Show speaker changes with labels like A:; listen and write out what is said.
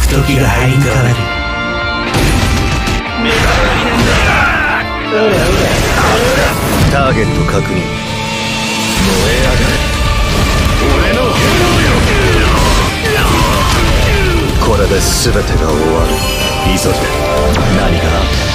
A: 時が入りん変わる。
B: ターゲット確認。燃え上がれ。俺の炎よ。これで全てが終わる。急げ。何が